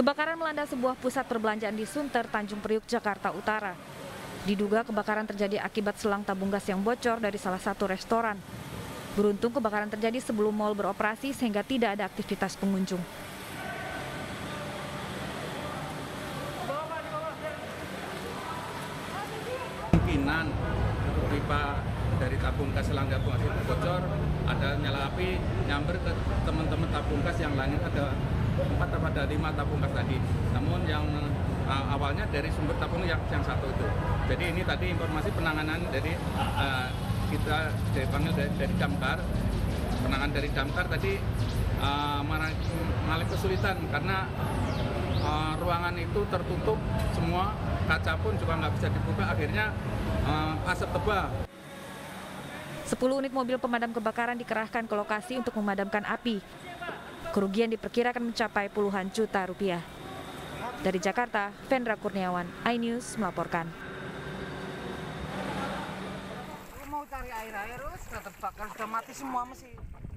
Kebakaran melanda sebuah pusat perbelanjaan di Sunter, Tanjung Priuk, Jakarta Utara. Diduga kebakaran terjadi akibat selang tabung gas yang bocor dari salah satu restoran. Beruntung kebakaran terjadi sebelum mal beroperasi sehingga tidak ada aktivitas pengunjung. Kemungkinan pipa dari tabung gas selang tabung gas itu bocor, ada nyala api nyamber ke teman-teman tabung gas yang lain, ada 4 atau ada 5 tabung gas tadi. Namun yang awalnya dari sumber tabung yang satu itu. Jadi ini tadi informasi penanganan dari kita dipanggil dari Damkar. Penanganan dari Damkar tadi malah kesulitan karena ruangan itu tertutup semua, kaca pun juga nggak bisa dibuka, akhirnya asap tebal. 10 unit mobil pemadam kebakaran dikerahkan ke lokasi untuk memadamkan api. Kerugian diperkirakan mencapai puluhan juta rupiah. Dari Jakarta, Vendra Kurniawan, iNews melaporkan. Mau cari air terus, sudah terbakar, sudah mati semua mesin.